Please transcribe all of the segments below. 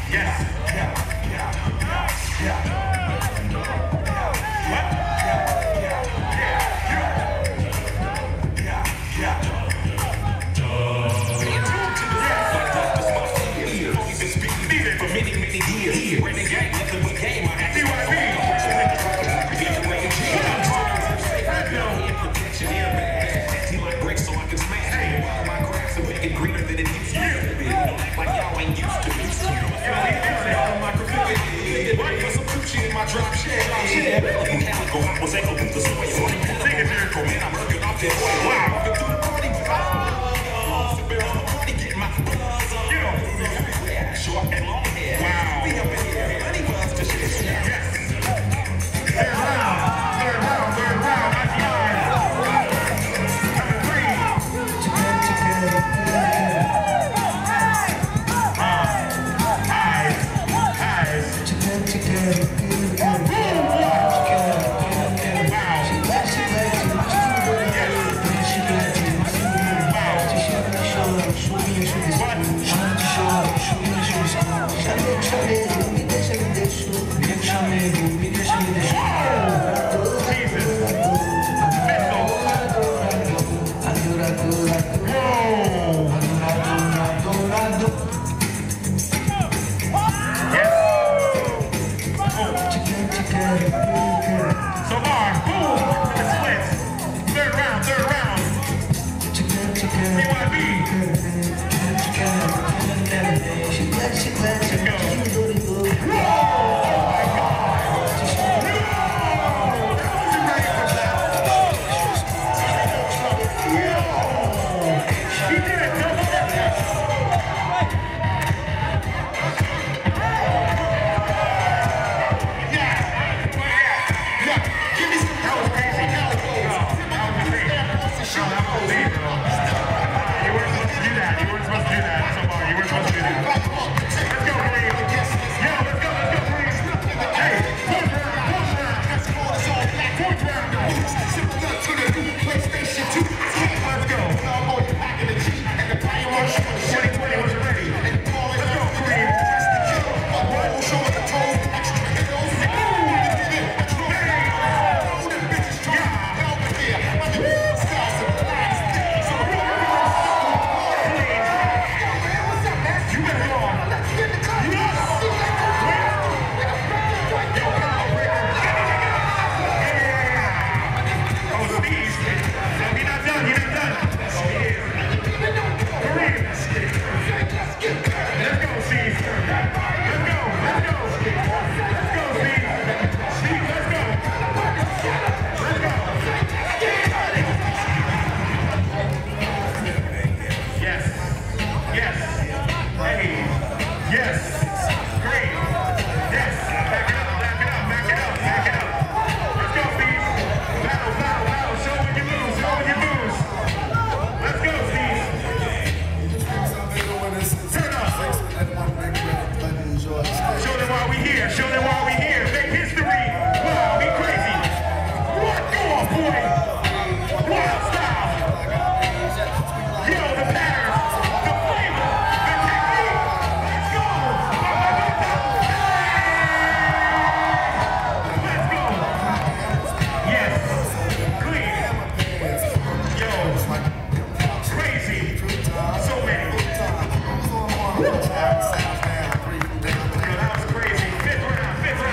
Drop shit, I was able to the soil. Signature, man, I'm working off that oil. Wow. To the party, sit on the party, get my buzz up. Yeah, short and long hair. Wow. We up in here, honey buzz to shit. Yes. Third round, that's crazy. Fifth round.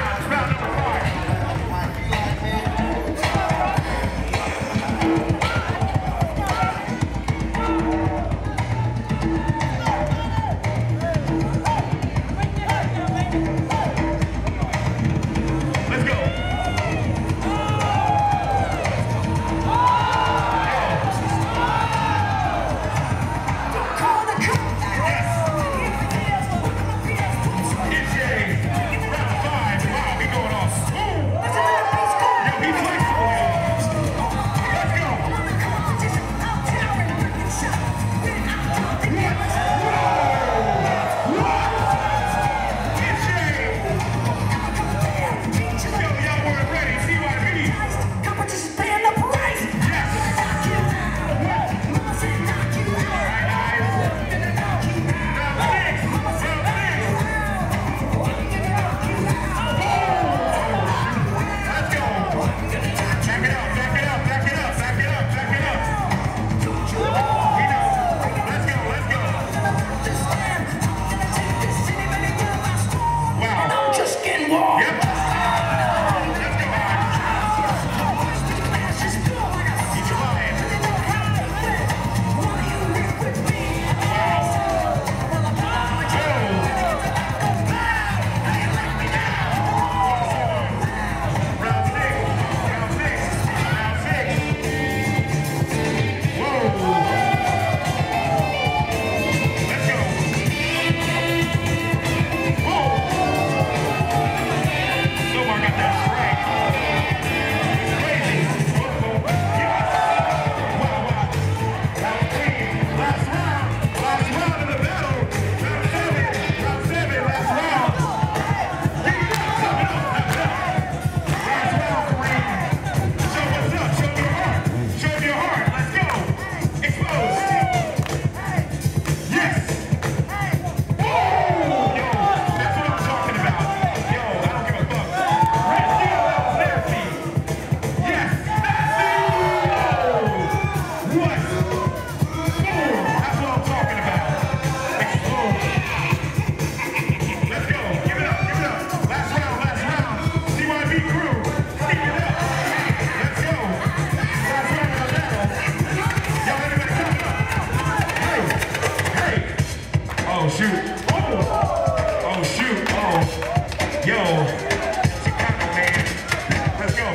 shoot. Oh, yo, Chicano, man. Let's go.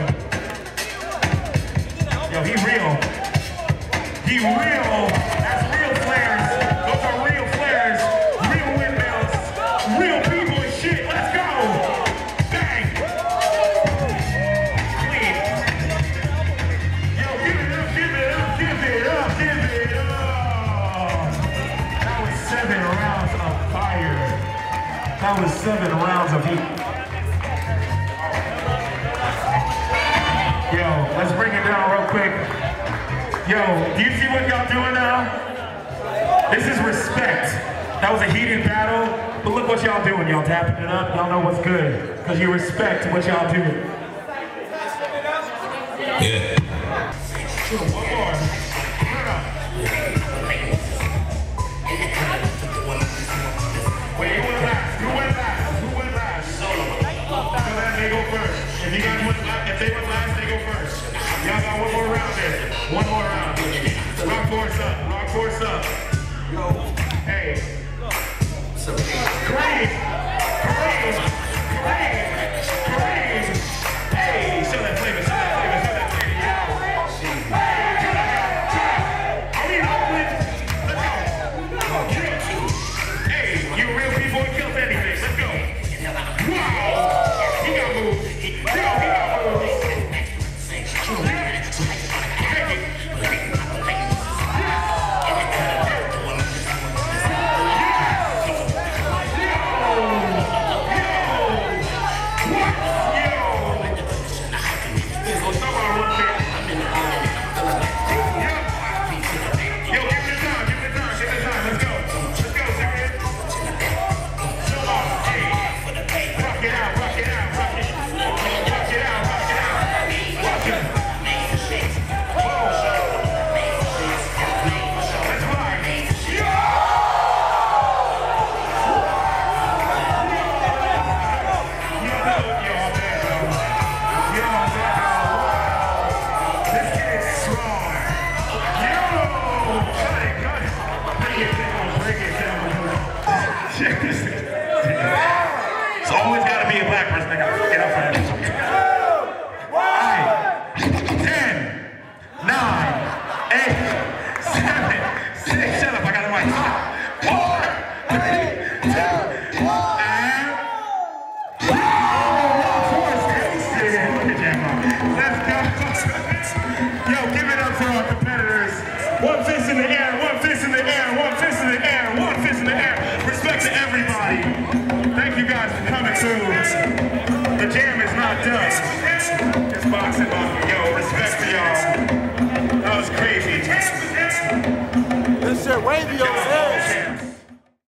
Yo, he real. He real. That's real flares. Those are real flares. Real windmills. Real people and shit. Let's go. Bang. Clean. Yo, give it up, give it up, give it up, give it up. That was 7 rounds of fire. That was 7 rounds of heat. Yo, let's bring it down real quick. Yo, do you see what y'all doing now? This is respect. That was a heated battle, but look what y'all doing. Y'all tapping it up. Y'all know what's good, because you respect what y'all do. Yeah. One more. Wait, who went last? Who went last? Who went last? Solo. So then they go first. If they went last, they go first. Y'all got one more round there. One more round. Rock force up. Rock force up. Hey. Kareem. Kareem. Kareem. Kareem. Hey, show that flavor. Show that flavor. Show that flavor. Yeah. Are we open? Let's go. Hey, you real people who kills anything. Let's go. Wow. He got moved. Yo, he got moved. It's always got to be a black person that got to get up for that. 10, 9, 8, 7, 6, shut up, I got the mic. 4, 3, 2, 1.